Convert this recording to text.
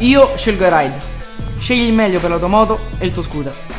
Io scelgo i ride. Scegli il meglio per la tua moto e il tuo scooter.